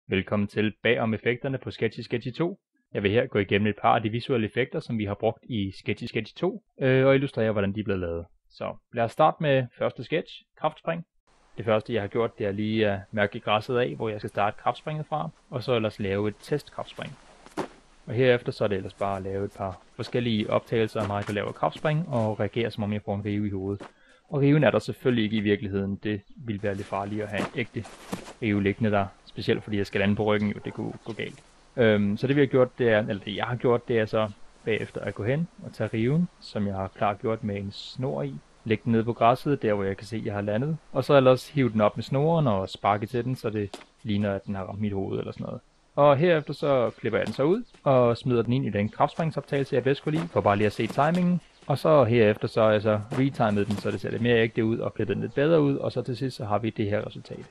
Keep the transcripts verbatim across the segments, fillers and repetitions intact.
Velkommen til bag om effekterne på Sketchy Sketchy to. Jeg vil her gå igennem et par af de visuelle effekter, som vi har brugt i Sketchy Sketchy to, øh, og illustrere, hvordan de er blevet lavet. Så lad os starte med første sketch, kraftspring. Det første, jeg har gjort, det er lige at mærke græsset af, hvor jeg skal starte kraftspringet fra, og så ellers lave et test kraftspring. Og herefter så er det ellers bare at lave et par forskellige optagelser af mig, der laver kraftspring, og reagerer, som om jeg får en rive i hovedet. Og riven er der selvfølgelig ikke i virkeligheden. Det ville være lidt farligt at have en ægte rive liggende der. Specielt fordi jeg skal lande på ryggen, jo det kunne gå galt. Øhm, så det vi har gjort, det er, eller det jeg har gjort, det er så bagefter at gå hen og tage riven, som jeg har klart gjort med en snor i. Lægge den ned på græsset, der hvor jeg kan se, at jeg har landet. Og så ellers hive den op med snoren og sparke til den, så det ligner, at den har ramt mit hoved eller sådan noget. Og herefter så klipper jeg den så ud og smider den ind i den kraftspringsoptagelse, jeg bedst kunne lide, for bare lige at se timingen. Og så herefter så har jeg så retimet den, så det ser lidt mere ægte ud og klippet den lidt bedre ud, og så til sidst så har vi det her resultat.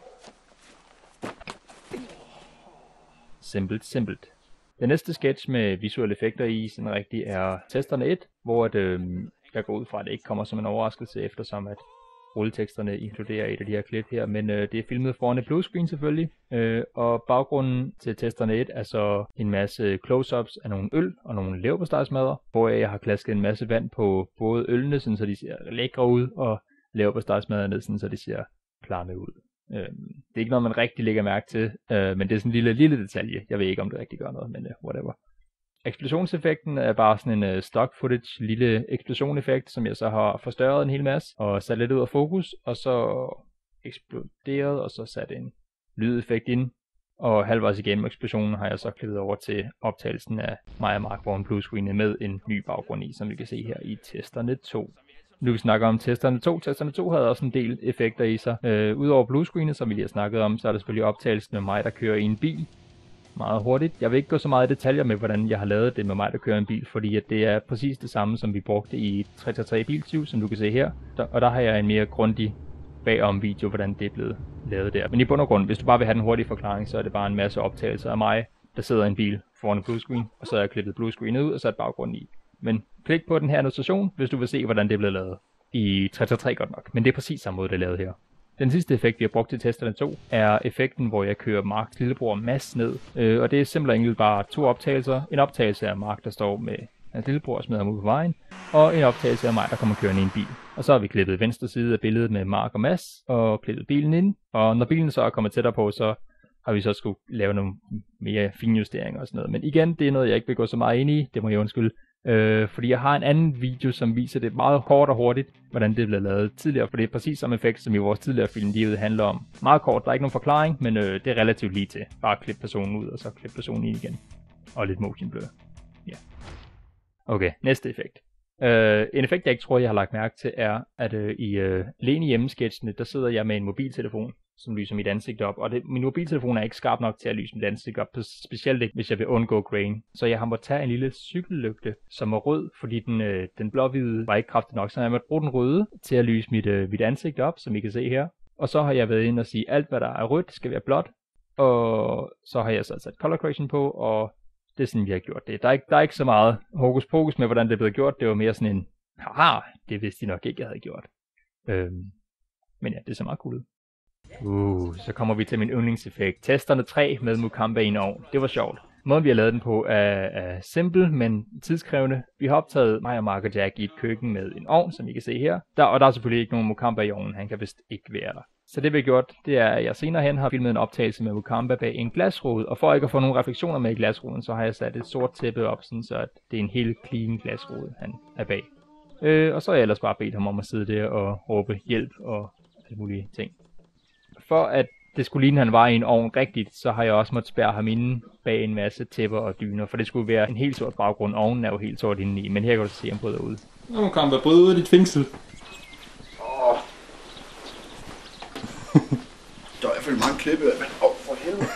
Simpelt, simpelt. Den næste sketch med visuelle effekter i sådan rigtig er testerne et, hvor at, øh, jeg går ud fra, at det ikke kommer som en overraskelse, eftersom at rulleteksterne inkluderer et af de her klip her, men øh, det er filmet foran et bluescreen selvfølgelig, øh, og baggrunden til testerne et er så en masse close-ups af nogle øl og nogle leverpostejsmadder, hvor jeg har klasket en masse vand på både ølene, sådan, så de ser lækre ud, og leverpostejsmadderne, sådan, så de ser klamme ud. Øh, det er ikke noget, man rigtig lægger mærke til, øh, men det er sådan en lille, lille detalje. Jeg ved ikke, om det rigtig gør noget, men uh, whatever. Eksplosionseffekten er bare sådan en uh, stock footage lille eksplosioneffekt, som jeg så har forstørret en hel masse og sat lidt ud af fokus, og så eksploderet, og så sat en lydeffekt ind. Og halvvejs igennem eksplosionen har jeg så klippet over til optagelsen af mig og Mark Vaughan bluescreenet med en ny baggrund i, som vi kan se her i testerne to. Nu vi snakker om testerne to. Testerne to havde også en del effekter i sig. Øh, Udover bluescreenet, som vi lige har snakket om, så er der selvfølgelig optagelsen med mig, der kører i en bil. Meget hurtigt. Jeg vil ikke gå så meget i detaljer med, hvordan jeg har lavet det med mig, der kører en bil, fordi at det er præcis det samme, som vi brugte i tre tre tre Biltyv, som du kan se her. Der, og der har jeg en mere grundig bagom video, hvordan det er blevet lavet der. Men i bund og grund, hvis du bare vil have den hurtige forklaring, så er det bare en masse optagelser af mig, der sidder i en bil foran en bluescreen, og så har jeg klippet bluescreenet ud og sat baggrunden i. Men klik på den her annotation, hvis du vil se, hvordan det er blevet lavet. I tre tre tre godt nok, men det er præcis samme måde, det er lavet her. Den sidste effekt, vi har brugt til testerne to, er effekten, hvor jeg kører Marks lillebror Mads ned. Øh, og det er simpelthen bare to optagelser. En optagelse af Mark, der står med hans lillebror og smider ham ud på vejen. Og en optagelse af mig, der kommer kørende i en bil. Og så har vi klippet venstre side af billedet med Mark og Mads, og klippet bilen ind. Og når bilen så er kommet tættere på, så har vi så skulle lave nogle mere finjusteringer og sådan noget. Men igen, det er noget, jeg ikke vil gå så meget ind i. Det må jeg undskylde. Øh, fordi jeg har en anden video, som viser det meget kort og hurtigt, hvordan det blev lavet tidligere. For det er præcis samme effekt, som i vores tidligere film, de handler om. Meget kort, der er ikke nogen forklaring, men øh, det er relativt lige til. Bare klippe personen ud, og så klippe personen ind igen. Og lidt motion blur. Ja. Okay, næste effekt. Øh, en effekt, jeg ikke tror, jeg har lagt mærke til, er, at øh, i øh, Lene hjemmesketchene, der sidder jeg med en mobiltelefon, som lyser mit ansigt op. Og det, min mobiltelefon er ikke skarp nok til at lyse mit ansigt op, specielt ikke, hvis jeg vil undgå grain. Så jeg har måttet tage en lille cykellygte, som er rød, fordi den, øh, den blå-hvide var ikke kraftig nok. Så jeg måtte bruge den røde til at lyse mit, øh, mit ansigt op, som I kan se her. Og så har jeg været inde og sige, at alt hvad der er rødt, skal være blåt. Og så har jeg så sat color correction på, og det er sådan, vi har gjort det. Der er ikke, der er ikke så meget hokus pokus med, hvordan det er blevet gjort. Det var mere sådan en, haha, det vidste de nok ikke, jeg havde gjort. Øhm, men ja, det ser meget cool ud. Uh, så kommer vi til min yndlingseffekt. Testerne tre med Mukamba i en ovn. Det var sjovt. Måden vi har lavet den på er, er simpel, men tidskrævende. Vi har optaget mig og Mark og Jack i et køkken med en ovn, som I kan se her. Der, og der er selvfølgelig ikke nogen Mukamba i ovnen. Han kan vist ikke være der. Så det vi har gjort, det er, at jeg senere hen har filmet en optagelse med Mukamba bag en glasrude. Og for ikke at få nogle refleksioner med i glasruden, så har jeg sat et sort tæppe op, sådan så at det er en helt clean glasrude, han er bag. Øh, og så har jeg ellers bare bedt ham om at sidde der og råbe hjælp og alle mulige ting. For at det skulle ligne, han var i en ovn rigtigt, så har jeg også måttet spærre ham inde bag en masse tæpper og dyner, for det skulle være en helt sort baggrund. Ovnen er jo helt sort indeni, men her kan du se, ham bryder ud. Nu kan man bryde ud af dit fængsel. Åh. Der er i hvert fald mange klippe, men åh, for helvede.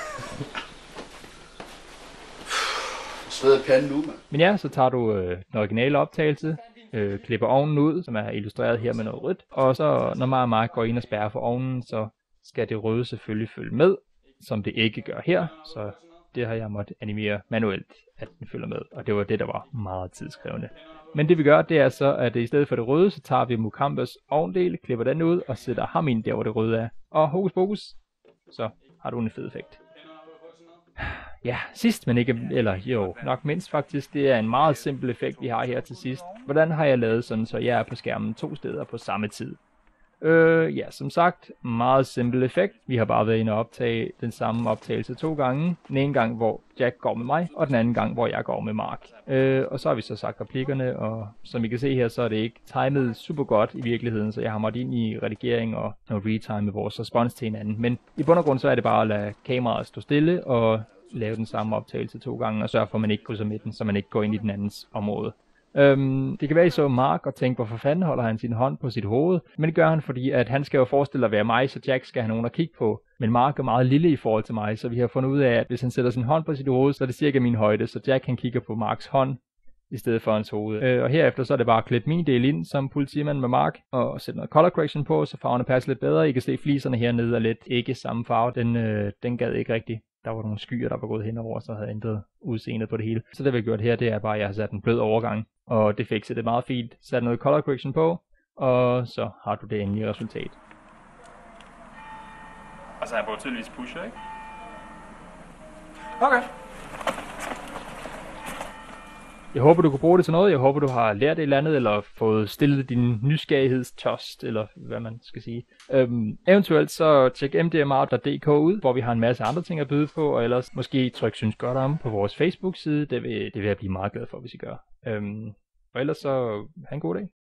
Sveder panden nu, mand. Men ja, så tager du øh, den originale optagelse, øh, klipper ovnen ud, som er illustreret her med noget rødt, og så når mig og Mark går ind og spærrer for ovnen, så skal det røde selvfølgelig følge med, som det ikke gør her, så det har jeg måttet animere manuelt, at den følger med, og det var det, der var meget tidskrævende. Men det vi gør, det er så, at i stedet for det røde, så tager vi Mukambas ovndel, klipper den ud, og sætter ham ind der, hvor det røde er. Og hokus pokus, så har du en fed effekt. Ja, sidst, men ikke, eller jo, nok mindst faktisk, det er en meget simpel effekt, vi har her til sidst. Hvordan har jeg lavet sådan, så jeg er på skærmen to steder på samme tid? Øh, ja, som sagt, meget simpel effekt. Vi har bare været inde og optage den samme optagelse to gange. Den ene gang, hvor Jack går med mig, og den anden gang, hvor jeg går med Mark. Øh, og så har vi så sagt replikkerne, og som I kan se her, så er det ikke timet super godt i virkeligheden, så jeg har måttet ind i redigering og, og retime vores respons til hinanden. Men i bund og grund, så er det bare at lade kameraet stå stille og lave den samme optagelse to gange, og sørge for, at man ikke krydser midten, så man ikke går ind i den andens område. Øhm, det kan være, I så Mark og tænke, hvorfor fanden holder han sin hånd på sit hoved, men det gør han, fordi at han skal jo forestille at være mig, så Jack skal have nogen at kigge på. Men Mark er meget lille i forhold til mig, så vi har fundet ud af, at hvis han sætter sin hånd på sit hoved, så er det cirka min højde, så Jack han kigger på Marks hånd i stedet for hans hoved. Øh, og herefter så er det bare at klippe min del ind som politimand med Mark, og sætte noget color correction på, så farverne passer lidt bedre. I kan se fliserne hernede er lidt ikke samme farve, den, øh, den gad ikke rigtigt. Der var nogle skyer, der var gået henover, så havde ændret udseendet på det hele. Så det vi har gjort her, det er bare, at jeg har sat en blød overgang, og det fikser det meget fint. Sat noget color correction på, og så har du det endelige resultat. Altså han får tydeligvis pusher, ikke? Okay. Jeg håber, du kunne bruge det til noget. Jeg håber, du har lært et eller andet, eller fået stillet din nysgerrighedstørst, eller hvad man skal sige. Øhm, eventuelt så tjek m d m r punktum d k ud, hvor vi har en masse andre ting at byde på, og ellers måske tryk synes godt om på vores Facebook-side. Det vil, det vil jeg blive meget glad for, hvis I gør. Øhm, og ellers så have en god dag.